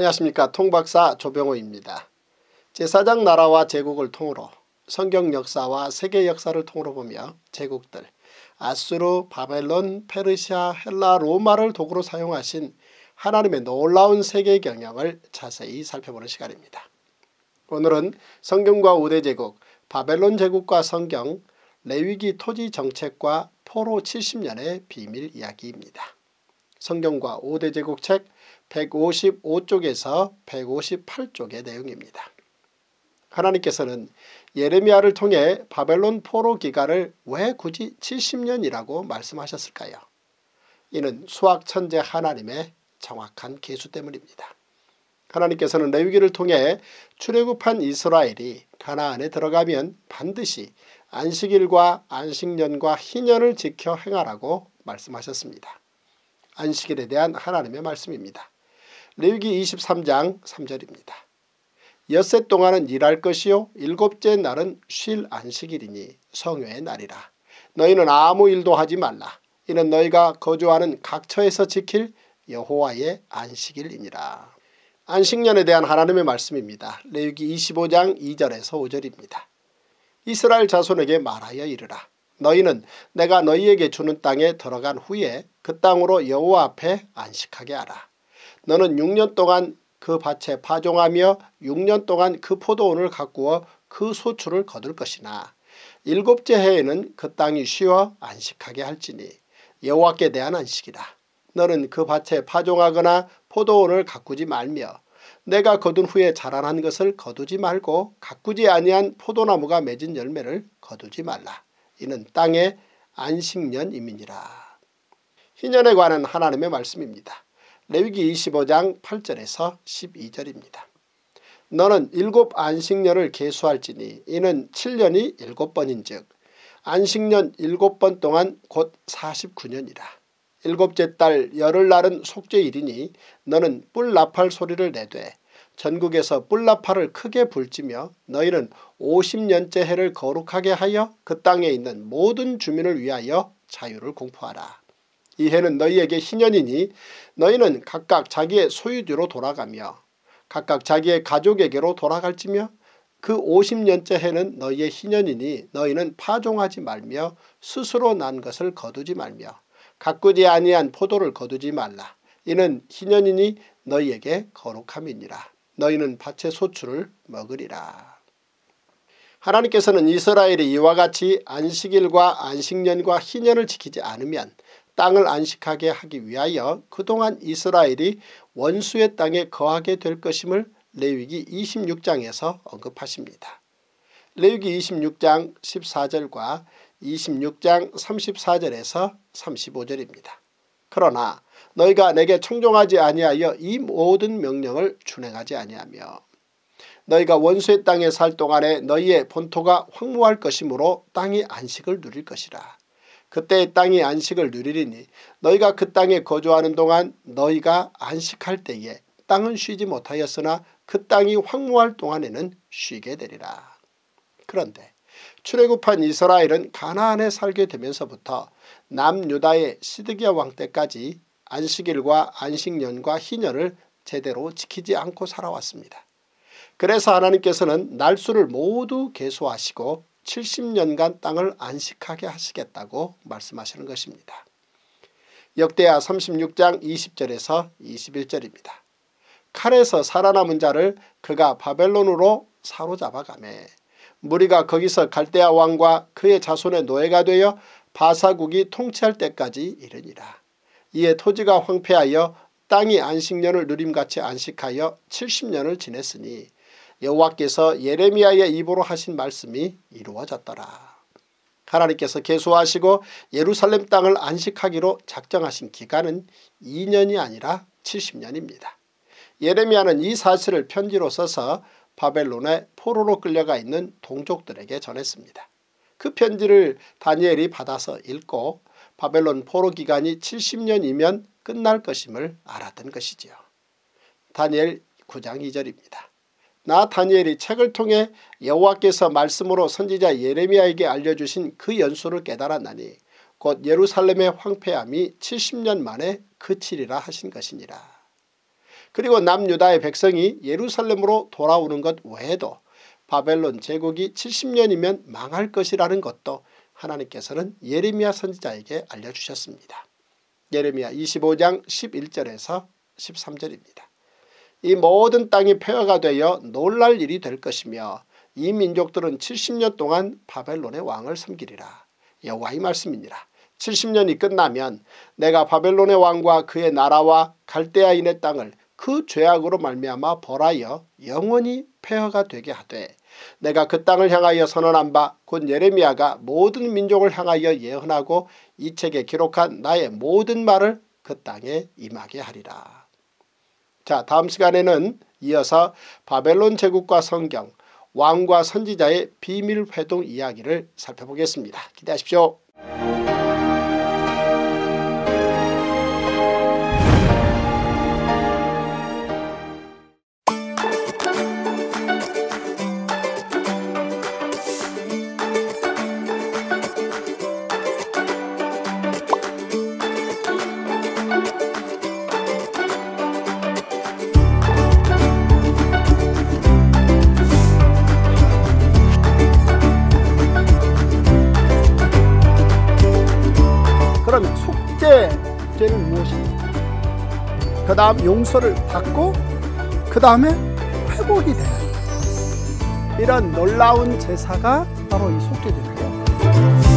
안녕하십니까. 통박사 조병호입니다. 제4장 나라와 제국을 통으로 성경 역사와 세계 역사를 통으로 보며 제국들 아수르, 바벨론, 페르시아, 헬라, 로마를 도구로 사용하신 하나님의 놀라운 세계 경영을 자세히 살펴보는 시간입니다. 오늘은 성경과 5대 제국, 바벨론 제국과 성경, 레위기 토지 정책과 포로 70년의 비밀 이야기입니다. 성경과 5대 제국 책 155쪽에서 158쪽의 내용입니다. 하나님께서는 예레미야를 통해 바벨론 포로 기간을 왜 굳이 70년이라고 말씀하셨을까요? 이는 수학 천재 하나님의 정확한 계수 때문입니다. 하나님께서는 레위기를 통해 출애굽한 이스라엘이 가나안에 들어가면 반드시 안식일과 안식년과 희년을 지켜 행하라고 말씀하셨습니다. 안식일에 대한 하나님의 말씀입니다. 레위기 23장 3절입니다. 엿새 동안은 일할 것이요 일곱째 날은 쉴 안식일이니 성회의 날이라. 너희는 아무 일도 하지 말라. 이는 너희가 거주하는 각처에서 지킬 여호와의 안식일이니라. 안식년에 대한 하나님의 말씀입니다. 레위기 25장 2절에서 5절입니다. 이스라엘 자손에게 말하여 이르라. 너희는 내가 너희에게 주는 땅에 들어간 후에 그 땅으로 여호와 앞에 안식하게 하라. 너는 6년 동안 그 밭에 파종하며 6년 동안 그 포도원을 가꾸어 그 소출을 거둘 것이나 일곱째 해에는 그 땅이 쉬어 안식하게 할지니 여호와께 대한 안식이라. 너는 그 밭에 파종하거나 포도원을 가꾸지 말며 내가 거둔 후에 자라난 것을 거두지 말고 가꾸지 아니한 포도나무가 맺은 열매를 거두지 말라. 이는 땅의 안식년임이니라. 희년에 관한 하나님의 말씀입니다. 레위기 25장 8절에서 12절입니다. 너는 7 안식년을 계수할지니 이는 7년이 7번인즉 안식년 7번 동안 곧 49년이라. 일곱째 달 열흘날은 속죄일이니 너는 뿔 나팔 소리를 내되 전국에서 뿔 나팔을 크게 불지며 너희는 50년째 해를 거룩하게 하여 그 땅에 있는 모든 주민을 위하여 자유를 공포하라. 이 해는 너희에게 희년이니 너희는 각각 자기의 소유지로 돌아가며 각각 자기의 가족에게로 돌아갈지며 그 50년째 해는 너희의 희년이니 너희는 파종하지 말며 스스로 난 것을 거두지 말며 가꾸지 아니한 포도를 거두지 말라. 이는 희년이니 너희에게 거룩함이니라. 너희는 밭의 소출을 먹으리라. 하나님께서는 이스라엘이 이와 같이 안식일과 안식년과 희년을 지키지 않으면 땅을 안식하게 하기 위하여 그동안 이스라엘이 원수의 땅에 거하게 될 것임을 레위기 26장에서 언급하십니다. 레위기 26장 14절과 26장 34절에서 35절입니다. 그러나 너희가 내게 청종하지 아니하여 이 모든 명령을 준행하지 아니하며 너희가 원수의 땅에 살 동안에 너희의 본토가 황무할 것이므로 땅이 안식을 누릴 것이라. 그때의 땅이 안식을 누리리니 너희가 그 땅에 거주하는 동안 너희가 안식할 때에 땅은 쉬지 못하였으나 그 땅이 황무할 동안에는 쉬게 되리라. 그런데 출애굽한 이스라엘은 가나안에 살게 되면서부터 남유다의 시드기야 왕 때까지 안식일과 안식년과 희년을 제대로 지키지 않고 살아왔습니다. 그래서 하나님께서는 날수를 모두 계수하시고 70년간 땅을 안식하게 하시겠다고 말씀하시는 것입니다. 역대하 36장 20절에서 21절입니다. 칼에서 살아남은 자를 그가 바벨론으로 사로잡아가매 무리가 거기서 갈대아 왕과 그의 자손의 노예가 되어 바사국이 통치할 때까지 이르니라. 이에 토지가 황폐하여 땅이 안식년을 누림같이 안식하여 70년을 지냈으니 여호와께서 예레미야의 입으로 하신 말씀이 이루어졌더라. 하나님께서 계수하시고 예루살렘 땅을 안식하기로 작정하신 기간은 2년이 아니라 70년입니다. 예레미야는 이 사실을 편지로 써서 바벨론의 포로로 끌려가 있는 동족들에게 전했습니다. 그 편지를 다니엘이 받아서 읽고 바벨론 포로 기간이 70년이면 끝날 것임을 알았던 것이지요. 다니엘 9장 2절입니다. 나 다니엘이 책을 통해 여호와께서 말씀으로 선지자 예레미야에게 알려주신 그 연수를 깨달았나니 곧 예루살렘의 황폐함이 70년 만에 그치리라 하신 것이니라. 그리고 남유다의 백성이 예루살렘으로 돌아오는 것 외에도 바벨론 제국이 70년이면 망할 것이라는 것도 하나님께서는 예레미야 선지자에게 알려주셨습니다. 예레미야 25장 11절에서 13절입니다. 이 모든 땅이 폐허가 되어 놀랄 일이 될 것이며 이 민족들은 70년 동안 바벨론의 왕을 섬기리라. 여호와의 말씀이니라. 70년이 끝나면 내가 바벨론의 왕과 그의 나라와 갈대아인의 땅을 그 죄악으로 말미암아 벌하여 영원히 폐허가 되게 하되 내가 그 땅을 향하여 선언한 바 곧 예레미야가 모든 민족을 향하여 예언하고 이 책에 기록한 나의 모든 말을 그 땅에 임하게 하리라. 자, 다음 시간에는 이어서 바벨론 제국과 성경, 왕과 선지자의 비밀 회동 이야기를 살펴보겠습니다. 기대하십시오. 그럼 속죄죄는 무엇입니까? 그 다음 용서를 받고 그 다음에 회복이 되는 이런 놀라운 제사가 바로 이 속죄죄예요.